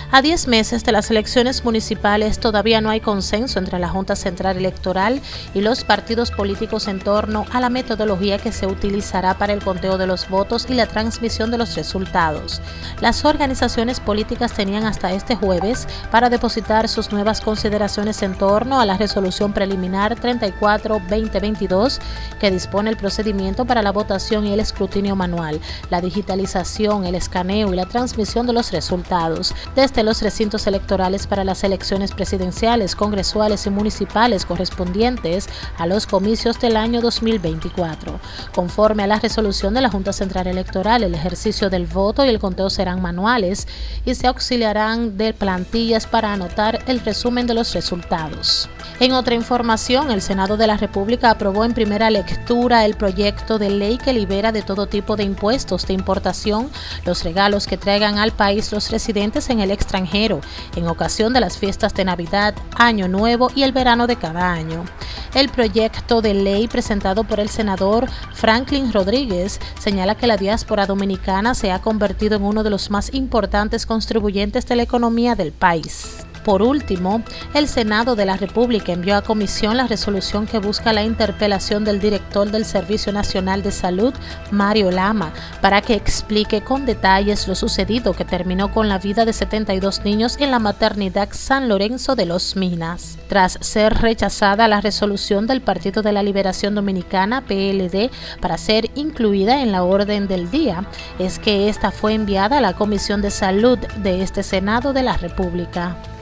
A 10 meses de las elecciones municipales todavía no hay consenso entre la Junta Central Electoral y los partidos políticos en torno a la metodología que se utilizará para el conteo de los votos y la transmisión de los resultados. Las organizaciones políticas tenían hasta este jueves para depositar sus nuevas consideraciones en torno a la resolución preliminar 34-2022 que dispone el procedimiento para la votación y el escrutinio manual, la digitalización, el escaneo y la transmisión de los resultados desde los recintos electorales para las elecciones presidenciales, congresuales y municipales correspondientes a los comicios del año 2024. Conforme a la resolución de la Junta Central Electoral, el ejercicio del voto y el conteo serán manuales y se auxiliarán de plantillas para anotar el resumen de los resultados. En otra información, el Senado de la República aprobó en primera lectura el proyecto de ley que libera de todo tipo de impuestos de importación los regalos que traigan al país los residentes en el extranjero en ocasión de las fiestas de Navidad, Año Nuevo y el verano de cada año. El proyecto de ley presentado por el senador Franklin Rodríguez señala que la diáspora dominicana se ha convertido en uno de los más importantes contribuyentes de la economía del país. Por último, el Senado de la República envió a comisión la resolución que busca la interpelación del director del Servicio Nacional de Salud, Mario Lama, para que explique con detalles lo sucedido que terminó con la vida de 72 niños en la maternidad San Lorenzo de Los Minas. Tras ser rechazada la resolución del Partido de la Liberación Dominicana, PLD, para ser incluida en la orden del día, es que esta fue enviada a la Comisión de Salud de este Senado de la República.